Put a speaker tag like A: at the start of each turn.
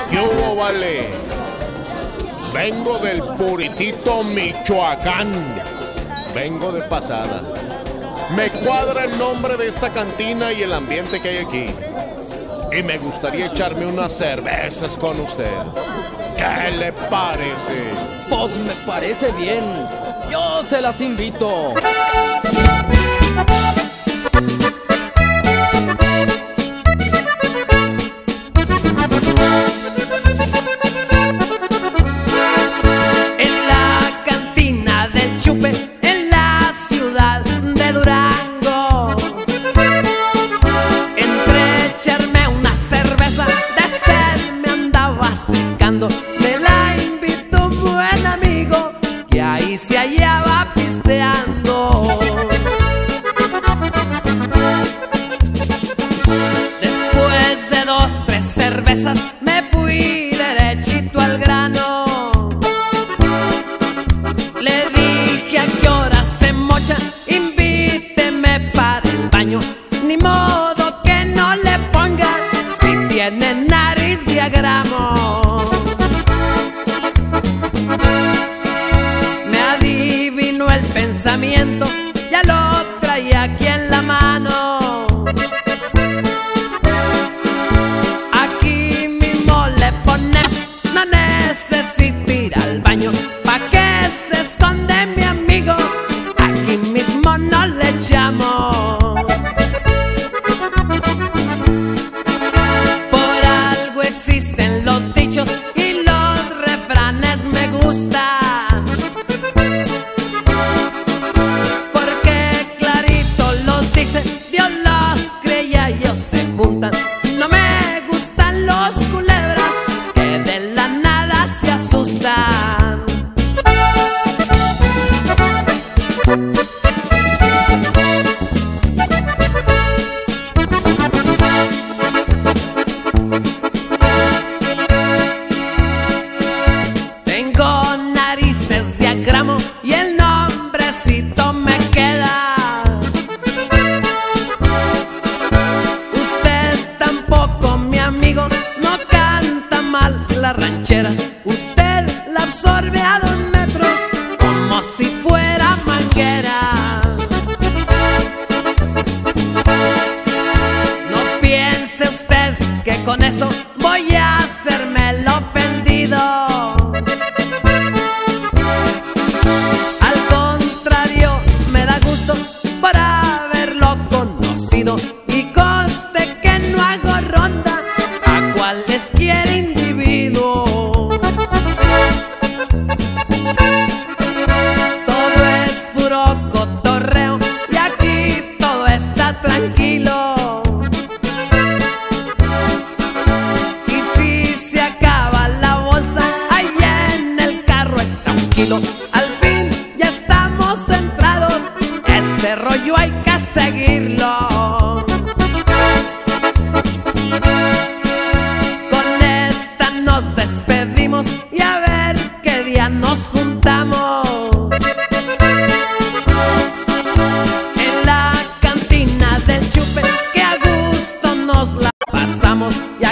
A: ¿Qué hubo, vale? Vengo del Puritito, Michoacán. Vengo de pasada. Me cuadra el nombre de esta cantina y el ambiente que hay aquí. Y me gustaría echarme unas cervezas con usted. ¿Qué le parece?
B: Pues me parece bien. Yo se las invito.
C: Me la invitó un buen amigo y ahí se hallaba pisteando. Después de 2, 3 cervezas me fui derechito al grano. Le dije: ¿a qué hora se mocha? Invíteme para el baño. Ni modo que no le ponga si tiene nariz de agramo. Me adivinó el pensamiento, ya lo traía aquí en la mano. Aquí mismo le pones, no necesita ir al baño. ¿Pa' qué se esconde mi amigo? Aquí mismo no le echamos. Por algo existen los dichos y los refranes me gustan, porque clarito los dice, Dios los crea y ellos se juntan. No me gustan los culebras que de la nada se asustan. Tengo narices de agramo y el nombrecito me queda. Usted tampoco, mi amigo, no canta mal las rancheras. Usted la absorbe a 2 metros como si fuera manguera. No piense usted que con eso voy a hacerme el ofendido. Al contrario, me da gusto por haberlo conocido. Y conste que no hago ronda a cualesquier individuo. Todo es puro cotorreo y aquí todo está tranquilo. Y si se acaba la bolsa, ahí en el carro está un kilo. Al fin ya estamos centrados, este rollo hay que seguirlo. Con esta nos despedimos y a ver qué día nos juntamos. En la cantina del Chupe, que a gusto nos la pasamos. Y